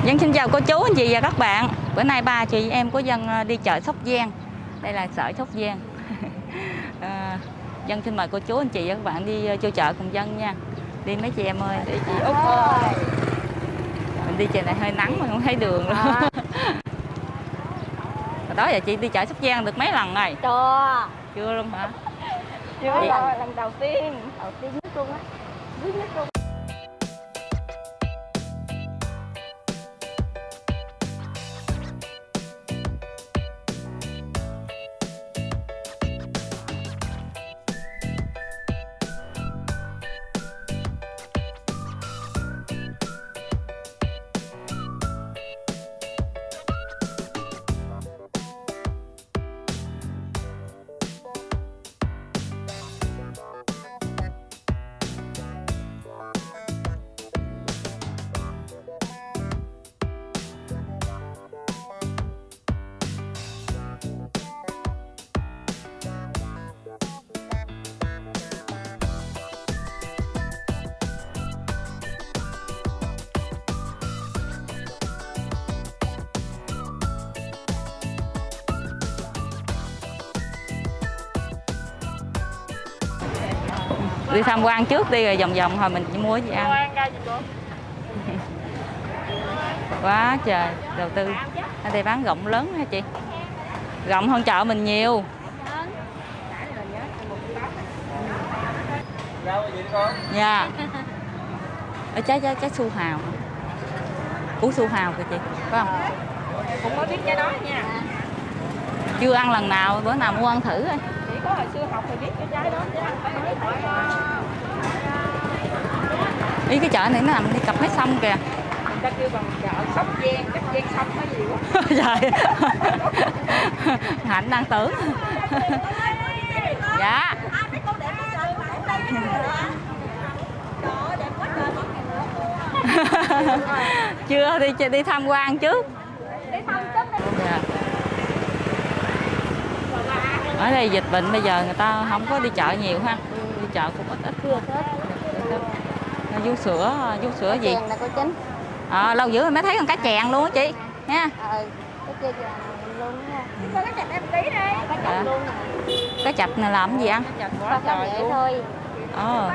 Dân xin chào cô chú, anh chị và các bạn. Bữa nay ba chị em của Dân đi chợ Sóc Giang. Đây là chợ Sóc Giang. Dân xin mời cô chú, anh chị và các bạn đi vô chợ cùng Dân nha. Đi mấy chị em ơi. Đi chị Út ơi. Mình đi trời này hơi nắng mà không thấy đường luôn. Đó giờ chị đi chợ Sóc Giang được mấy lần rồi? Chưa luôn hả? Chưa rồi, lần đầu tiên nhất luôn á. Nhất luôn. Đi tham quan trước đi rồi vòng vòng hồi mình chỉ mua gì ăn. Quá trời đầu tư. Ở đây bán rộng lớn hả chị? Rộng hơn chợ mình nhiều. Dạ. Ở trái su hào. Củ su hào kìa chị, phải không? Cũng mới biết cái đó nha. Chưa ăn lần nào, bữa nào mua ăn thử thôi. Chỉ có hồi xưa học thì biết cái trái đó chứ ăn phải mới thôi. Ý cái chợ này nó nằm đi cặp mấy sông kìa. Người ta kêu bằng chợ Sóc Giang, Sóc Giang sông nó gì quá. Trời. Hạnh đang tưởng. Dạ. Chưa đi tham quan trước. Dạ. Ở đây dịch bệnh bây giờ người ta không có đi chợ nhiều ha. Đi chợ cũng ít. Vú sữa gì? Lâu dữ rồi mới thấy con cá chèn luôn á chị nha. Cái kia luôn nha. Có cá chạch em tí đây. Cá chạch luôn nè. Cá chạch này làm gì ăn? Cá chạch quá trời vậy thôi. Thôi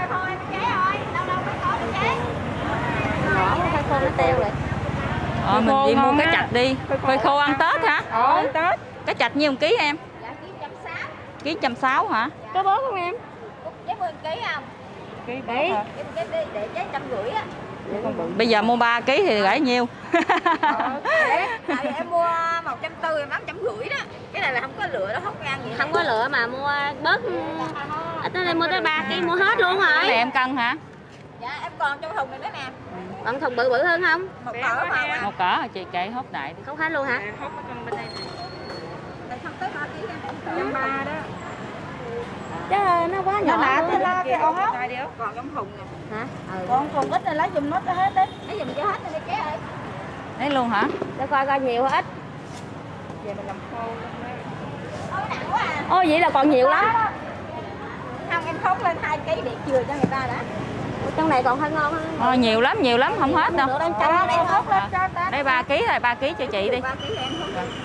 Khoai khô nó teo rồi. Mình đi mua cá chạch đi. Khoai khô ăn Tết hả? Ăn Tết. Cá chạch nhiêu 1 ký em? Dạ ký 160. Ký 160 hả? Có bớt không em? Trái 10 ký không? Ký để trái 150 á. Bây giờ mua 3 ký thì gửi nhiêu? Tại em mua 140 em bán 150 đó. Cái này là không có lựa, nó không ăn gì. Không có lựa mà mua bớt. Ở đây mua tới 3 ký mua hết luôn rồi. Cái này em cân hả? Dạ em còn trong thùng này nữa nè. Còn thùng bự hơn không? Một cỡ mà. Một cỡ hả chị? Kệ hốt đại đi. Hốt hết luôn hả? Hốt ở trong bên đây. Tại không tới 3 ký em. 3 đó. Chứ nó quá nhỏ. Nó lo cái ống hốc. Còn trong thùng nè. Hả? Còn thùng ít này lấy giùm nó hết đấy. Lấy giùm cho hết đi ké ơi. Lấy luôn hả? Để coi nhiều hay ít. Về mình làm khô luôn đấy. Nặng quá à. Ôi vậy là còn nhiều lắm. Không em khóc lên 2 ký để chừa cho người ta đã. Trong này còn hơi ngon hơn. Nhiều lắm không hết đâu. Đây 3 ký rồi, 3 ký cho chị đi. 3 ký em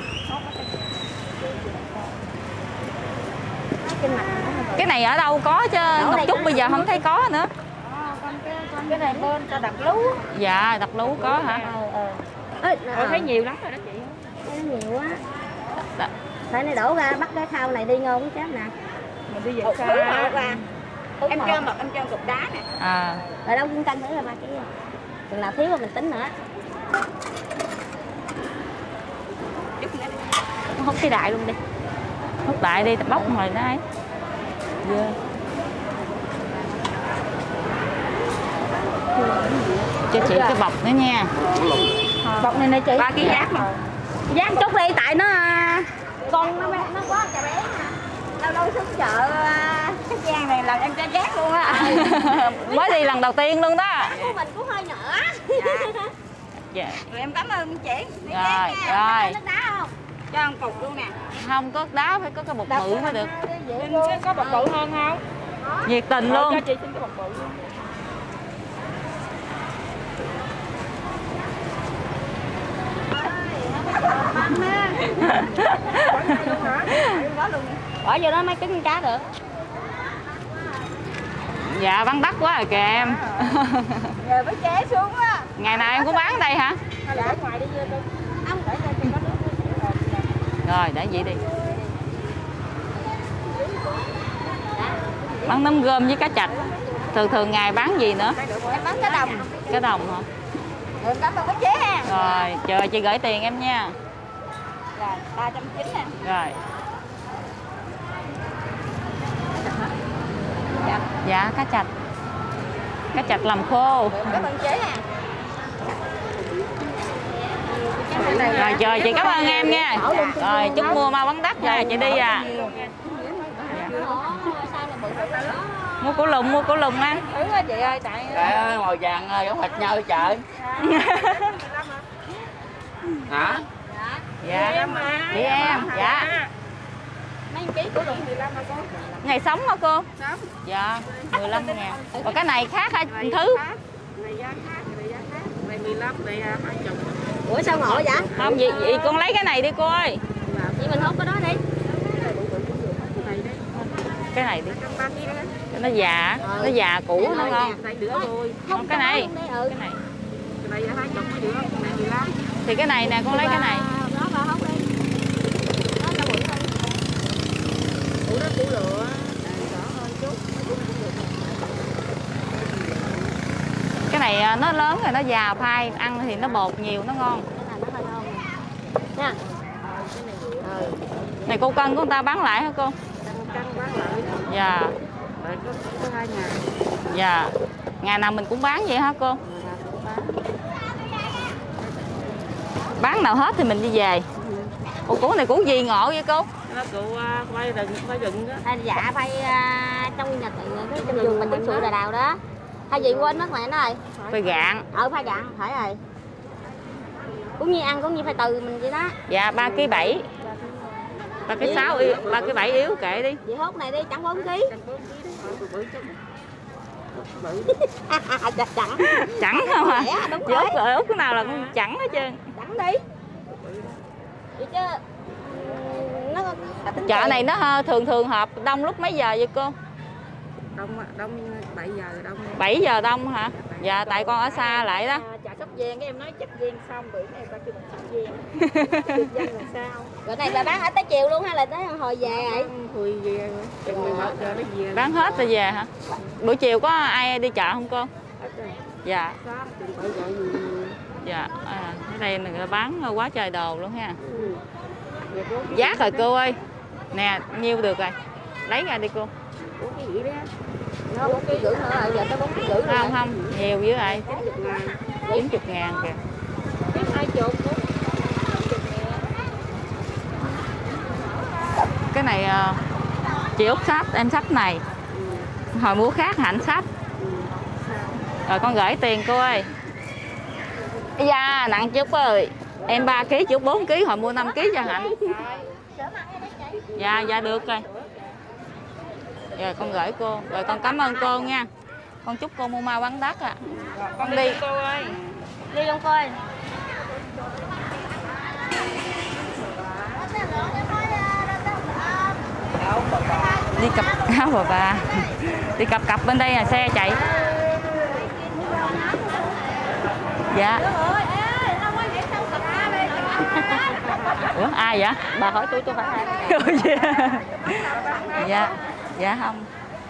Cái này ở đâu có chứ Ngọc Trúc bây giờ không thấy có nữa. Cái này bên cho đặt lú. Dạ, đặt lú có hả? Thấy nhiều lắm rồi đó chị. Thấy nhiều quá. Phải này đổ ra bắt cái khao này đi ngon chết nè. Mình đi về xa. Em cho mật, em cho cục đá nè. Rồi đâu cũng cân thử là 3 ký. Chừng nào thiếu mà mình tính nữa. Hút cái đại luôn đi. Hút đại đi, bóc rồi nó ấy. Cho chị cái bọc nữa nha. Bọc này nè chị. 3 ký giác mà. Giác chút đi tại nó con nó quá trời bé mà. Lâu lâu xuống chợ Sóc Giang này là em cho giác luôn á. Mới đi lần đầu tiên luôn đó. Của mình cũng hơi nhỏ. Dạ. Rồi em cảm ơn chị. Rồi. Nước đá không? Cho ăn cục luôn nè. Không có đá, phải có cái bột bự mới được. Có bột bự hơn không? Nhiệt tình luôn. Cho chị xin cái bột bự luôn. Bỏ vô đó mấy trứng cá được. Dạ bán đắt quá rồi kìa em. Giờ mới chế xuống á. Ngày nào em cũng bán ở đây hả? Dạ. Ở ngoài đi vô đi. Ông để cho có nước. Rồi để vậy đi. Bán nấm gom với cá chạch. Thường ngày bán gì nữa? Em bán cá đồng. Cá đồng hả? Được cảm ơn bác chế ha. Rồi chờ chị gửi tiền em nha. Rồi 390 nè. Rồi. Dạ cá chạch. Cá chạch làm khô. Cảm ơn chế ha. Rồi chờ chị cảm ơn em nha. Rồi chúc mua mau bán đắt rồi chị đi à. Mua củ lùng ăn. Thứ á chị ơi tại. Trời ơi màu vàng giống thịt nhau chợ. Hả? Dạ. Chị em. Dạ. Mấy ký củ lùng 15 hả cô? Ngày sống hả cô? Sống. Dạ 15 ngàn. Còn cái này khác hả Thứ? Này giá khác, này giá khác. Này 15, này 20. Ủa sao ngộ vậy? Không gì con lấy cái này đi cô ơi. Chị mình hút cái đó đi. Cái này đi. Nó già, nó già cũ nó ngon. Không cái này. Cái này. Cái này là 20 mới được, cái này 15. Thì cái này nè con lấy cái này. Đó vào hút đi. Đó sao bự hơn. Củ đó củ lựa. Đỏ hơn chút. Cái này nó lớn rồi nó già phai, ăn thì nó bột nhiều nó ngon. Cái này nó hơi ngon. Nha. Này cô cân của người ta bán lại hả cô? Cân bán lại. Dạ. Rồi có 2 ngày. Dạ. Ngày nào mình cũng bán vậy hả cô? Bán nào hết thì mình đi về. Ủa củ này củ gì ngộ vậy cô? Nó củ khoai rừng đó. Dạ khoai trong nhà cái trong vườn mình trong sụi đào đó. Hay gì quên mất mẹ nó rồi. Khoai gạn. Khoai gạn phải rồi. Cũng như ăn cũng như khoai từ mình vậy đó. Dạ 3 kg 7. 3 kg 6 yếu, 3 kg 7 yếu kệ đi. Chị hốt này đi chẳng 4 kg. Chẳng. Chẳng không hả? Đúng Chị rồi. Út cái nào là con chẳng hết trơn. Chẳng đi. Vậy chứ nó Chợ này nó thường họp đông lúc mấy giờ vậy cô? Đông 7 giờ đông. 7 giờ đông hả? Dạ tại con ở xa lại đó. Chợ Sóc Giang cái em nói chắc Giang xong bữa này ta kêu Sóc Giang. Giang làm sao? Rồi này là bán ở tới chiều luôn hay là tới hồi về vậy? Hồi về chừng 11 giờ nó về. Bán hết rồi về hả? Buổi chiều có ai đi chợ không cô? Dạ. Dạ. Ở đây người bán quá trời đồ luôn ha. Giá rồi cô ơi. Nè, nhiêu được rồi. Lấy ra đi cô. Cái gì đó. Nó 4 kg rưỡi nữa rồi, giờ tới 4 kg rưỡi rồi. Không, nhiều dữ vậy. 90 ngàn kìa. Cái 20 nữa. Cái này chị Út sách, em sách này. Hồi mua khác Hạnh sách. Rồi con gửi tiền cô ơi. Dạ, nặng chút ơi. Em 3 kg, chút 4 kg, hồi mua 5 kg cho Hạnh. Dạ được rồi. Rồi con gửi cô. Rồi con cảm ơn cô nha. Con chúc cô mua mau bán đắt à. Con đi cô ơi. Đi luôn cô ơi. Đi cặp áo bà. Đi cặp bên đây là xe chạy. Dạ. Ủa ai vậy? Bà hỏi tôi phải ai? Dạ không.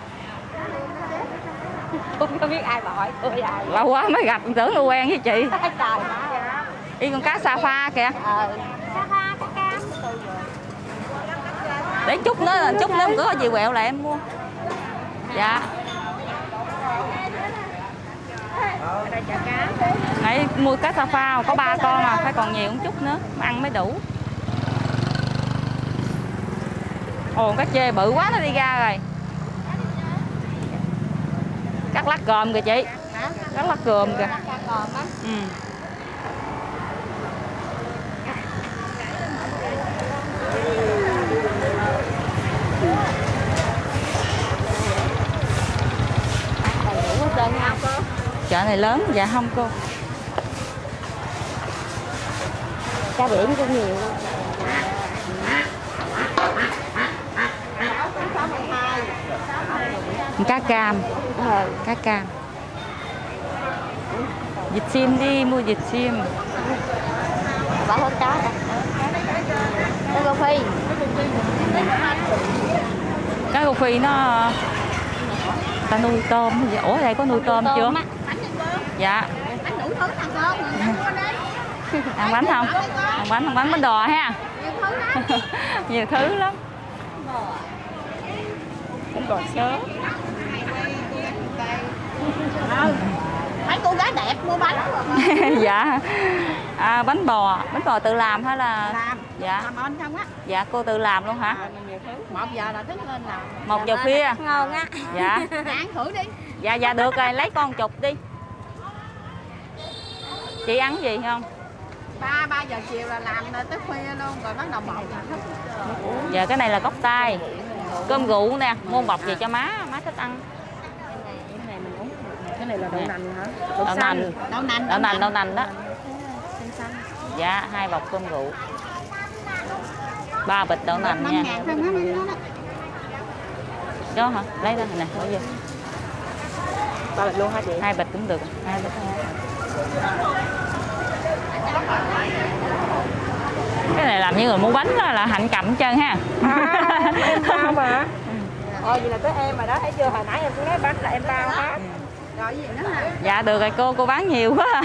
Không có biết ai bà hỏi tôi ai. Lâu quá mới gặp, tưởng tôi quen với chị. Trời. Đi con cá sa pha kìa. Sa pha cá cam. Để chút nữa có gì quẹo lại em mua. Dạ. Đây chả cá. Nãy mua cá sa pha có 3 con à, phải còn nhiều một chút nữa, ăn mới đủ. Ồ cá chê bự quá nó đi ra rồi. Cắt lát còm kìa chị. Cắt lát còm kìa. Ừ. Chợ này lớn, dạ không cô. Cá biển cũng nhiều. Cá cam. Cá cam. Vịt xiêm đi, mua vịt xiêm. Bỏ hết cá nè. Cá rô phi. Cá rô phi nó ta nuôi tôm. Ủa đây có nuôi tôm chưa? Dạ. Ăn bánh không? Ăn bánh đò ha. Nhiều thứ lắm. Bánh bò sớm. Mấy cô gái đẹp mua bánh. Dạ. Bánh bò tự làm hay là làm? Dạ. Làm on không á? Dạ cô tự làm luôn hả? 1 giờ là thức lên làm. 1 giờ khuya. Ngon á. Dạ. Ăn thử đi. Dạ được rồi, lấy con chục đi. Chị ăn gì không? 3 giờ chiều là làm tới khuya luôn rồi bắt đầu 1 giờ thức. Dạ cái này là cốc tai. Cơm rượu nè, mua bọc về cho má thích ăn. Cái này là đậu nành hả? Đậu nành đó. Dạ 2 bọc cơm rượu. 3 bịch đậu nành nha. Đó hả? Lấy ra nè, bỏ vô. 3 bịch luôn hả chị? 2 bịch cũng được. 2 bịch. Cái này làm như người mua bánh đó là Hạnh cầm hết trơn ha. Em bao mà. Vậy là tới em mà đó, thấy chưa? Hồi nãy em cũng nói bánh là em bao hết. Rồi gì nữa hả? Dạ được rồi cô bán nhiều quá.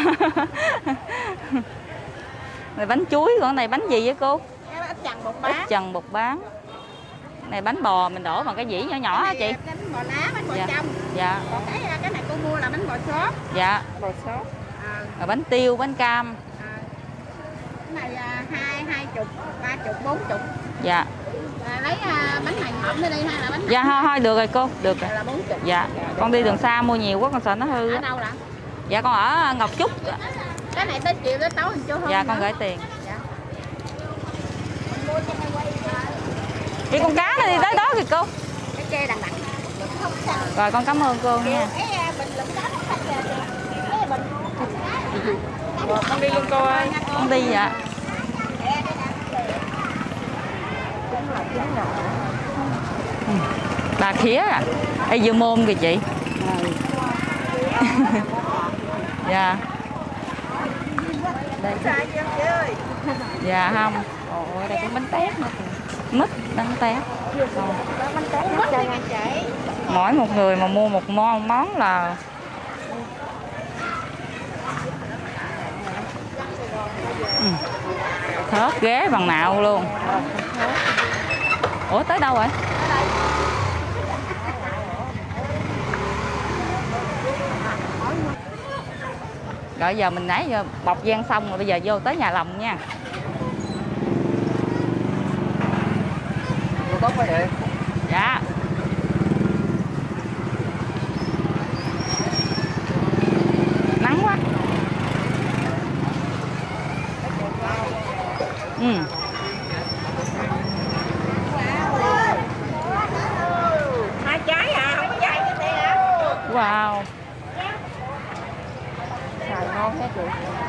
Này bánh chuối, còn này bánh gì vậy cô? Ít chần bột bán. Ít chần bột bán. Này bánh bò mình đổ bằng cái dĩ nhỏ nhỏ hả chị? Bánh bò lá, bánh bò trong. Dạ. Còn cái này cô mua là bánh bò xốp. Dạ. Bò xốp. Rồi bánh tiêu, bánh cam. Cái này 20, 30, 40. Dạ. Lấy bánh này ngọt nữa đi hay là bánh? Dạ thôi được rồi cô, được rồi. Là 40. Dạ. Con đi đường xa mua nhiều quá con sợ nó hư. Ở đâu ạ? Dạ con ở Ngọc Trúc. Cái này tới chiều tới tối mình chưa hơn. Dạ con gửi tiền. Dạ. Chị con cá nó đi tới đó kìa cô. Cái tre đằng. Rồi con cảm ơn cô nha. Con đi luôn cô ơi. Con đi dạ. Bà khía à? Ê dưa môn kìa chị. Dạ. Đây. Dạ không. Ôi đây cũng bánh tét nữa. Mít bánh tét. Mỗi một người mà mua một món là thớt ghế bằng nạo luôn. Ủa tới đâu rồi? Rồi giờ mình nãy giờ bọc gian xong rồi, bây giờ vô tới nhà lòng nha. Có phải vậy? Dạ. Nắng quá. Hai trái à, không có trái cái này hả? Wow. Xài ngon thế chị.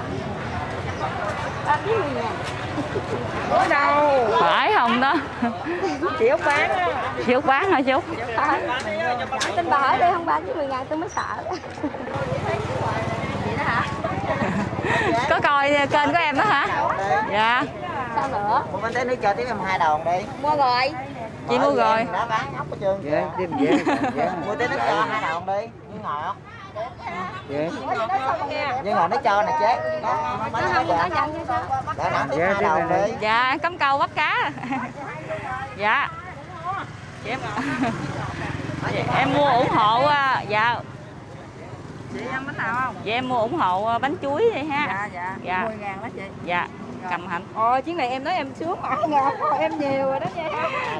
3 kg nè. Ở đâu? Phải không đó? Chị Út bán á. Chị Út bán hả chị Út? Tin bà hỏi đi, không 3 kg 10.000 tôi mới sợ. Vậy đó hả? Có coi kênh của em đó hả? Dạ. Sao nữa? Một bánh tét nước cho tiếp em 2 đồng đi. Mua rồi. Chị mua rồi. Đã bán ốc hết trơn. Dạ, đem về. Mua tét nước cho 2 đồng đi. Với ngọt. Dạ. Với ngọt nó cho nè chế. Nó không có nhận như sao? Đã bán tiếp 2 đồng đi. Dạ, cắm câu bắt cá. Dạ. Chị em mua ủng hộ dạ. Chị ăn bánh nào không? Dạ em mua ủng hộ bánh chuối đi ha. Dạ. 10.000 đó chị. Dạ. Cầm Hạnh. Ồ, chuyến này em nói em sướng ngọt em nhiều rồi đó nha.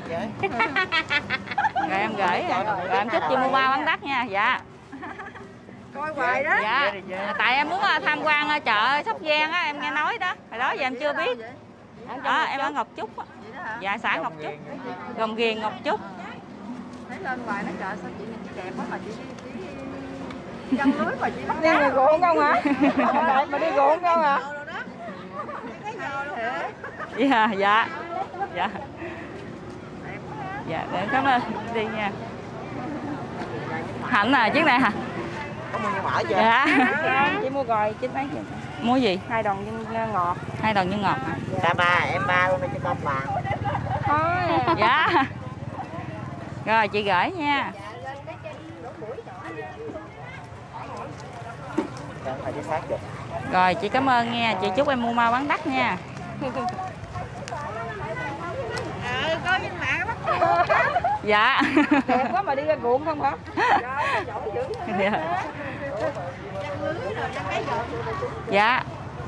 Rồi em gửi. Rồi em chúc chị mua 3 bánh đắt nha. Dạ. Coi hoài đó. Dạ. Tại em muốn tham quan chợ Sóc Giang á, em nghe nói đó. Hồi đó giờ em chưa biết. Đó, em ở Ngọc Trúc á. Dạ, xã Ngọc Trúc. Gồm Ghiền Ngọc Trúc. Thấy lên ngoài nó chợ sao chị kẹp quá mà chị chân lưới mà chị bắt đi người ruộng không hả? Mà đi ruộng không hả? Dạ, dạ. Dạ. Dạ, để cảm ơn đi nha. Hạnh à, chiếc này hả? Có mua nhân mỡ chưa? Dạ. Chị mua rồi, chị thấy gì? Mua gì? 2 đòn nhân ngọt. 2 đòn nhân ngọt hả? Cả ba, em ba luôn đi cho con bạn. Thôi. Dạ. Rồi chị gửi nha. Phải đi sát được. Rồi chị cảm ơn nha, chị chúc em mua mau bán đắt nha. Coi trên mạng bắt. Dạ. Đẹp quá mà đi ra ruộng không hả? Dạ.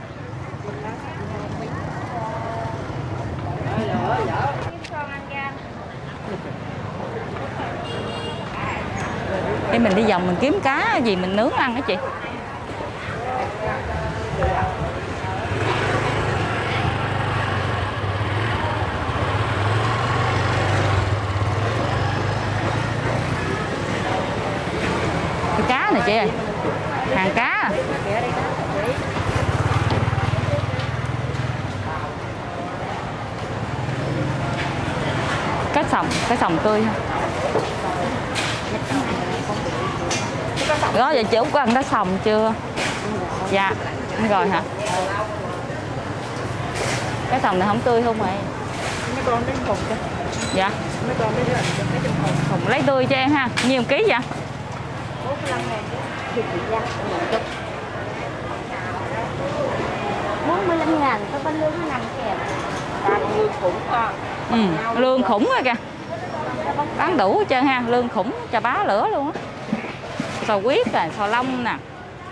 Để mình đi vòng mình kiếm cá gì mình nướng ăn đó chị. Cái cá này chị ơi, hàng cá à. Cá sòng tươi ha. Đó giờ chị Út có ăn cá sòng chưa? Dạ, rồi hả? Cá sòng này không tươi không vậy? Mấy con đến thùng cho. Dạ. Mấy con đến mấy trong thùng. Lấy tươi cho em ha. Nhiêu ký vậy? 45.000. Thì chị ra chút. 45.000 có bên lương nó nằm kìa. Lương khủng ha. Lương khủng rồi kìa. Bán đủ hết trơn ha, lương khủng chà bá lửa luôn á. Sò huyết nè, sò lông nè.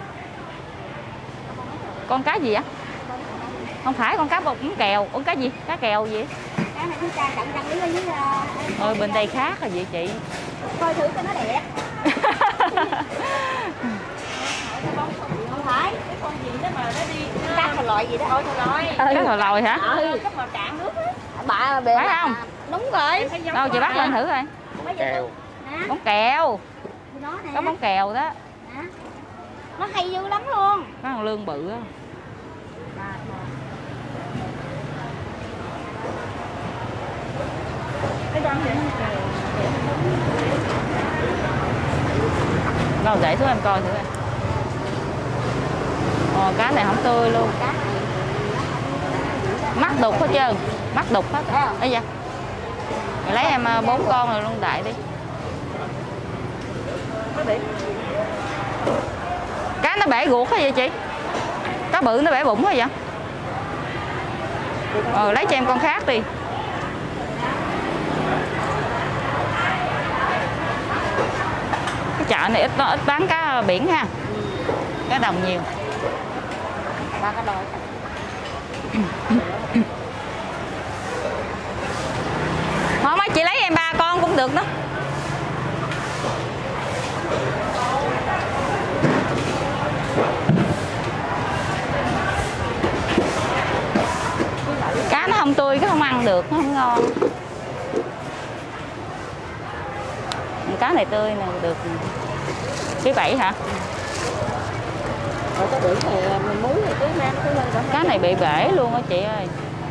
Con cá gì vậy? Không phải con cá bột cũng kèo, con cá gì? Cá kèo gì? Cá này chúng ta cận răng với Ôi bên đây khác rồi vậy chị. coi thử cho nó đẹp. Không phải cái con gì đó mà nó đi cá thò lòi gì đó. Thôi thò lòi. Cá thò lòi hả? Cái màu cạn nước á. Bà bề phải không? Đúng rồi. Đâu chị bắt lên thử coi. Kèo. Bóng kèo. Đó nè. Có bóng kèo đó. Nó hay dữ lắm luôn. Có con lương bự á. Đâu để xuống em coi thử coi. Ồ, cá này không tươi luôn. Mắt đục hết trơn. Mắt đục hết. Đấy dạ. Rồi lấy em 4 con rồi luôn đại đi. Cá nó bể ruột hay vậy chị? Cá bự nó bể bụng hay vậy? Lấy cho em con khác đi. Cái chợ này ít bán cá biển ha. Cá đồng nhiều. Ba cá đôi. Thôi mấy chị lấy em 3 con cũng được đó. Cá nó không tươi, cái không ăn được, nó không ngon. Cá này tươi nè, được. Ký 7 hả? Rồi cái biển này mình muối thì cứ mang cứ lên cả. Cá này bị bể luôn á chị ơi.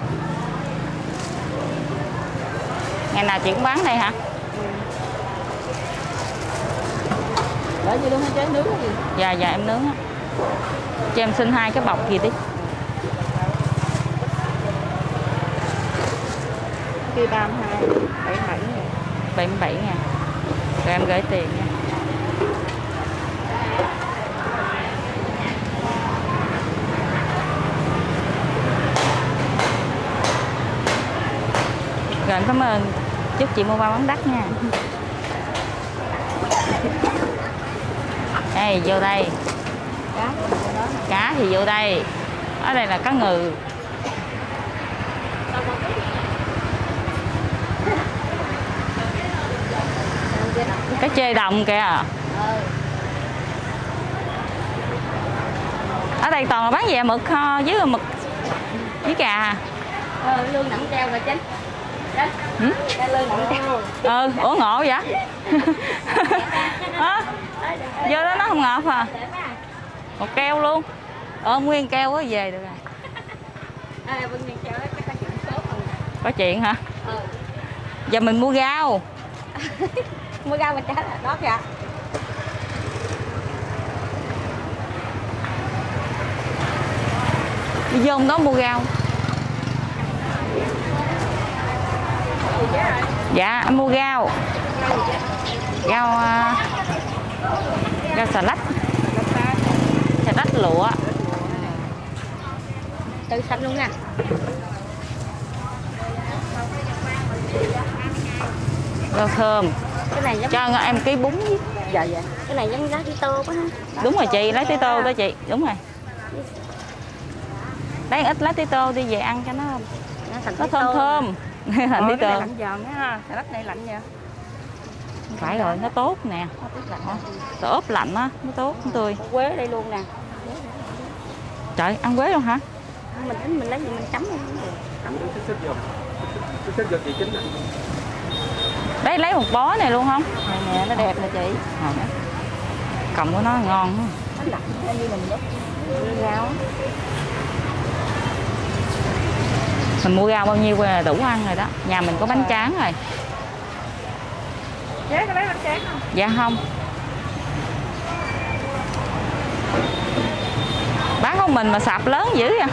Ngày nào chị cũng bán đây hả? Để gì luôn hay chế nướng cái gì? Dạ dạ em nướng á. Cho em xin 2 cái bọc gì đi. Kia 32, 77 ngàn. 77 ngàn. Rồi em gửi tiền nha. Rồi em cảm ơn. Chúc chị mua bao bán đắt nha. Đây vô đây. Cá thì vô đây. Ở đây là cá ngừ. Cá chê đồng kìa. Ở đây toàn là bán về mực với mực với cà. Lương nặng treo rồi chính. Lương nặng treo. Ủa ngộ vậy? Vô đó nó không ngọt à? Một keo luôn. Nguyên keo quá về được rồi. Có chuyện hả? Giờ mình mua rau. Mua rau mình trả đó kìa. Đi vô đó mua rau. Dạ em mua rau. Rau xà lách. Xà lách lụa. Từ xanh luôn nha. Rau thơm. Cái này giống... Cho em ký bún. Dạ dạ. Cái này giống lá tí tô quá ha. Đúng rồi chị, lá tí tô đó chị. Đúng rồi. Lấy ít lá tí tô đi về ăn cho nó thơm thơm. Thành tí tô. Lạnh giòn ha. Xà lách này lạnh vậy. Phải rồi, nó tốt nè. Nó ốp lạnh á, nó tốt, nó tươi. Quế đây luôn nè. Trời, ăn quế luôn hả? Mình lấy gì mình chấm luôn. Đấy, lấy một bó này luôn không? Này nè, nó đẹp nè chị. Cọng của nó ngon quá. Nó lạnh như mình đốt rau. Mình mua rau bao nhiêu là đủ ăn rồi đó. Nhà mình có bánh tráng rồi. Chế có lấy bánh tráng không? Dạ không. Bán của mình mà sạp lớn dữ vậy.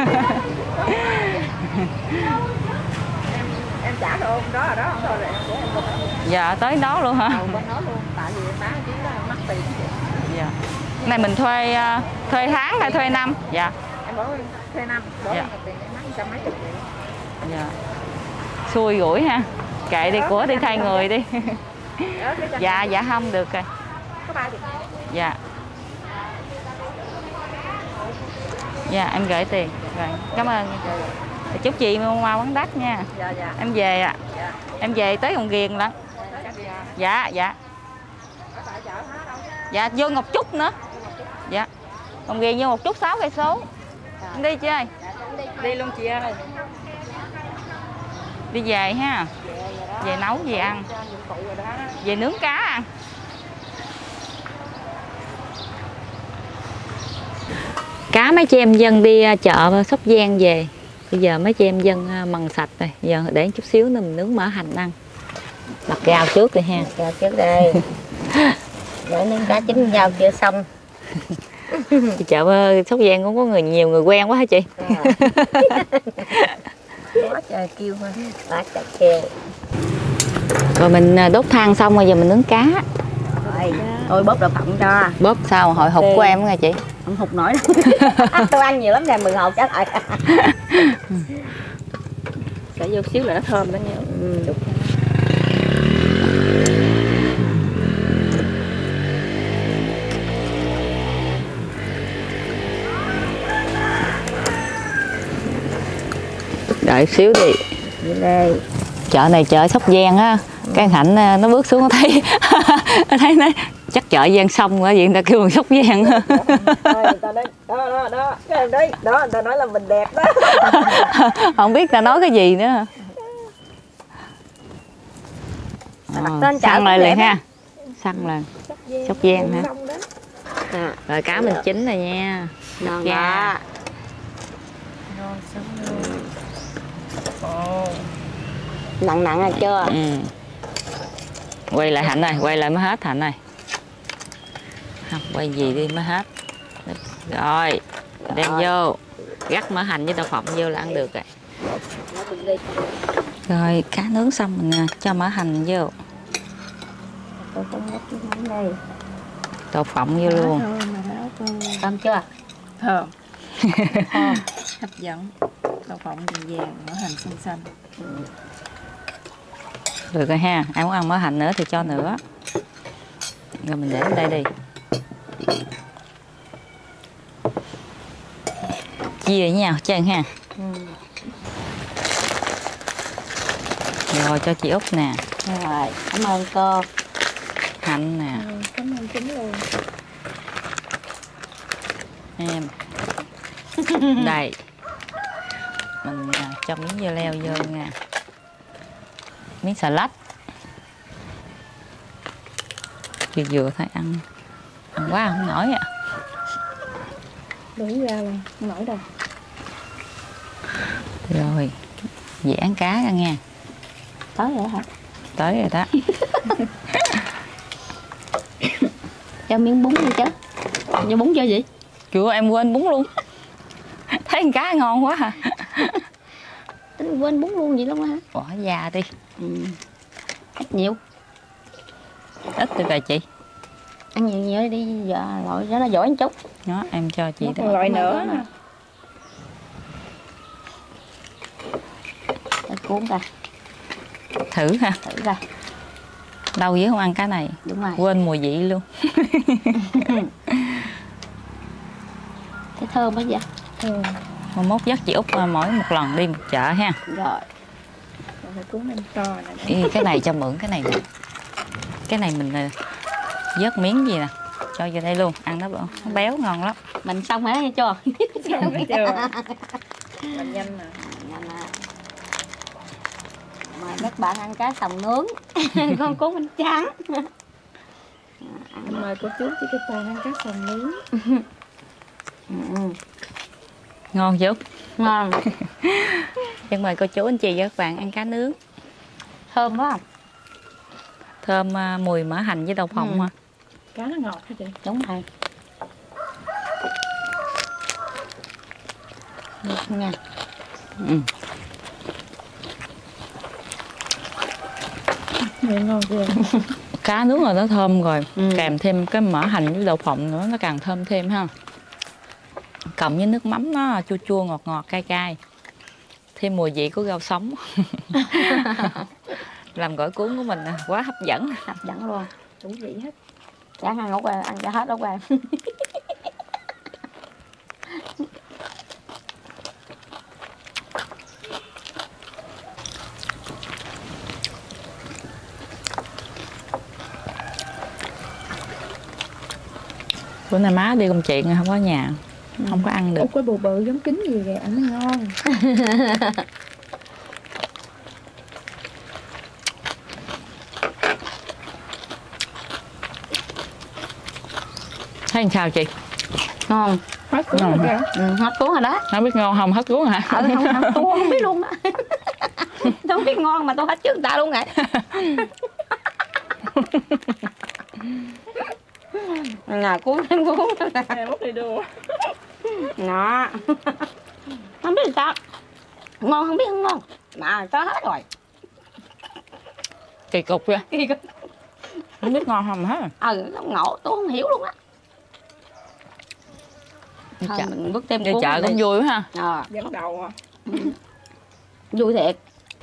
Em trả đồ đó rồi đó không thôi rồi em của em bên đó. Dạ tới đó luôn hả? Bên đó luôn, tại vì em bán chứ đó mắc tiền. Dạ. Cái này mình thuê tháng hay thuê năm? Dạ. Em bỏ thuê năm, bỏ dạ. tiền em bán 100 mấy chục triệu. Dạ. Xui rủi ha. Kệ đi của đi thay người đi. Dạ dạ không được rồi. Có 3 triệu. Dạ. Dạ em gửi tiền. Rồi, cảm ơn. Chúc chị mua hoa bán đắt nha. Dạ dạ. Em về ạ. Dạ. Em về tới Hồng Ghiền lắm. Dạ dạ. Dạ vô Ngọc Trúc nữa. Dạ. Hồng Ghiền vô Ngọc Trúc 6 cây số. Em đi chị ơi. Đi luôn chị ơi. Đi về ha. Về nấu về ăn. Về nướng cá ăn. Cá mấy chị em dân đi chợ Sóc Giang về. Bây giờ mấy chị em dân mần sạch rồi. Giờ để chút xíu nữa mình nướng mỡ hành ăn. Lặt rau trước đi ha. Rau trước đây. Để nướng cá chín rau chưa xong. Chợ Sóc Giang cũng có nhiều người quen quá hả chị? Quá trời kêu thôi. Quá trời kêu. Rồi mình đốt than xong rồi giờ mình nướng cá. Rồi, tôi bóp đậu phộng cho. Bóp sao hồi hộp của em nghe chị? Không hụt nổi đâu. Tôi ăn nhiều lắm nè, 10 hộp trả lại. Sẽ vô xíu là nó thơm đó nha. Đợi xíu đi. Đây. Chợ này chợ Sóc Giang á, cái Hạnh nó bước xuống nó thấy nó thấy nó chắc chợ Giang Sông quá vậy người ta kêu bằng Sóc Giang. Người ta nói đó cái đấy đó người ta nói là mình đẹp đó. Không biết ta nói cái gì nữa. Xăng lại liền ha. Xăng là Sóc Giang hả? Rồi cá mình chín rồi nha. Ngon đó. Nặng nặng rồi chưa? Quay lại Hạnh ơi, quay lại mới hết Hạnh ơi. Không, quay gì đi mới hết. Rồi, đem vô. Gắt mỡ hành với đậu phộng vô là ăn được rồi. Rồi, cá nướng xong mình cho mỡ hành vô. Đậu phộng vô luôn. Thơm chưa? Thơm. Hấp dẫn. Đậu phộng vàng vàng, mỡ hành xanh xanh. Được rồi ha, ai muốn ăn mỡ hành nữa thì cho nữa. Rồi mình để ở đây đi. Chia với nhau chân ha. Rồi cho chị Út nè. Rồi, cảm ơn cô. Hạnh nè. Cảm ơn chính luôn. Em. Đây. Mình cho miếng dưa leo vô nha. Miếng xà lách. Vừa vừa thôi ăn. Ăn quá không nổi ạ. Đúng ra là không nổi đâu. Rồi. Dẻ cá ra nha. Tới rồi hả? Tới rồi đó. Cho miếng bún đi chứ. Cho bún cho gì? Chưa em quên bún luôn. Thấy thấy con cá ngon quá hả? Tính quên bún luôn vậy luôn hả? Bỏ già đi. Ít nhiều. Ít được rồi chị. Ăn nhiều nhiều đi giờ loại cho nó giỏi một chút. Đó em cho chị đó. Loại nữa. Để cuốn ra. Thử ha. Thử ra. Lâu dữ không ăn cá này. Đúng rồi. Quên mùi vị luôn. Cái thơm quá vậy. Mà mốt dắt chị Út mỗi một lần đi một chợ ha. Rồi. Phải cuốn em to nè. Ý, cái này cho mượn cái này nè. Cái này mình vớt miếng gì nè. Cho vô đây luôn, ăn nó béo ngon lắm. Mình xong hả cho. Xong chưa? Làm nhanh mà. Nhanh à. Mời các bạn ăn cá sòng nướng. Con cuốn bánh tráng. Mời cô chú chị cái Toàn ăn cá sòng nướng. Ngon chứ? Ngon. Chân mời cô chú anh chị và các bạn ăn cá nướng. Thơm quá. Thơm mùi mỡ hành với đậu phộng ha. Cá nó ngọt hả chị? Đúng rồi. Được nha. Ngon ghê. Cá nướng rồi nó thơm rồi. Kèm thêm cái mỡ hành với đậu phộng nữa nó càng thơm thêm ha. Cộng với nước mắm nó chua chua ngọt ngọt cay cay. Thêm mùi vị của rau sống. Làm gỏi cuốn của mình quá hấp dẫn. Hấp dẫn luôn. Đủ vị hết. Chẳng ăn ốc ăn cho hết ốc ăn. Bữa nay má đi công chuyện không có nhà. Không có ăn được. Ủa cái bù bự giống kính gì vậy ăn nó ngon. Thấy sao chị? Ngon. Hết cuốn rồi kìa. Hết cuốn rồi đó. Không biết ngon không? Hết cuốn hả? Không, tôi không biết luôn á. Tôi không biết ngon mà tôi hết trước người ta luôn rồi. Nè cuốn. Em múc đi đua. Đó. Không biết sao. Ngon không biết không ngon. Mà có hết rồi. Kỳ cục vậy. Không biết ngon không hết. Nó ngộ tôi không hiểu luôn á. Thôi mình bước thêm đi cuốn chợ cũng vui quá ha. Dẫn đầu à. Vui thiệt.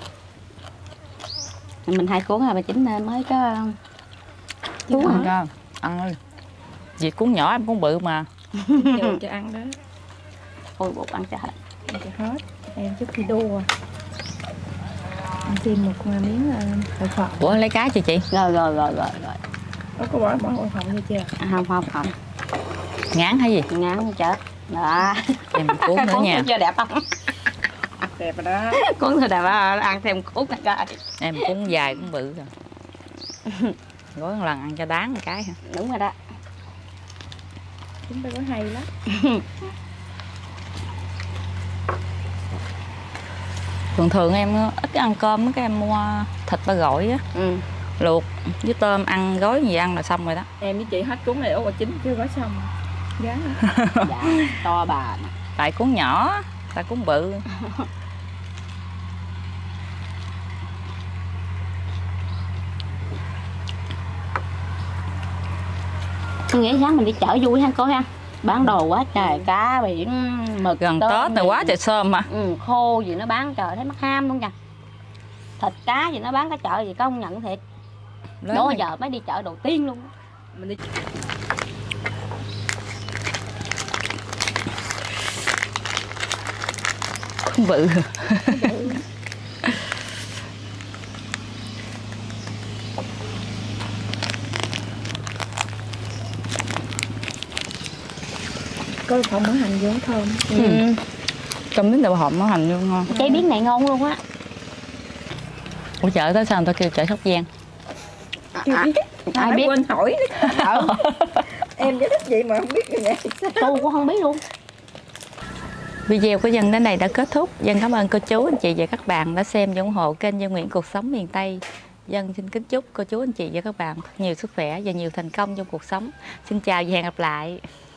Mình 2 cuốn rồi bà Chính mới có cuốn hả? Ăn ơi. Vì cuốn nhỏ em cuốn bự mà. Nhiều cho ăn đó. Ôi bột ăn cho hết. Ăn cho hết. Em chút khi đua. Em xin một miếng đậu phộng. Ủa lấy cá cho chị. Rồi. Có bỏ đậu phộng vô chưa? Không. Ngán hay gì? Ngán chết. Đó. Em cuốn nữa nha. Cuốn chưa đẹp không? Đẹp rồi đó. Cuốn thôi đẹp á, ăn thêm cuốn này coi. Em cuốn dài cũng bự rồi. Gói một lần ăn cho đáng một cái hả? Đúng rồi đó. Chúng ta có hay lắm. Thường em ít ăn cơm, cái em mua thịt ba gỏi á. Luộc với tôm ăn gói gì ăn là xong rồi đó. Em với chị hết cuốn này Ủa Chính chưa gói xong. Giá dạ, to bà nè. Tại cuốn nhỏ, tại cuốn bự. Tôi nghĩ sáng mình đi chợ vui ha cô ha. Bán đồ quá trời, cá biển, mực, gần Tết này quá trời sơm mà. Khô gì nó bán trời thấy mắc ham luôn nha. Thịt cá gì nó bán cái chợ gì có không nhận thiệt. Đó giờ mới đi chợ đầu tiên luôn. Mình đi Cuốn bự. có phộng mỡ hành vô thơm. Cơm miếng đậu phộng mỡ hành vô ngon. Cái miếng này ngon luôn á. Ủa chợ tới sao người ta kêu chợ Sóc Giang? Ai biết? Quên hỏi. Em giải thích vậy mà không biết vậy. Tôi cũng không biết luôn. Video của Dân đến đây đã kết thúc. Dân cảm ơn cô chú, anh chị và các bạn đã xem và ủng hộ kênh Dân Nguyễn Cuộc Sống Miền Tây. Dân xin kính chúc cô chú, anh chị và các bạn nhiều sức khỏe và nhiều thành công trong cuộc sống. Xin chào và hẹn gặp lại.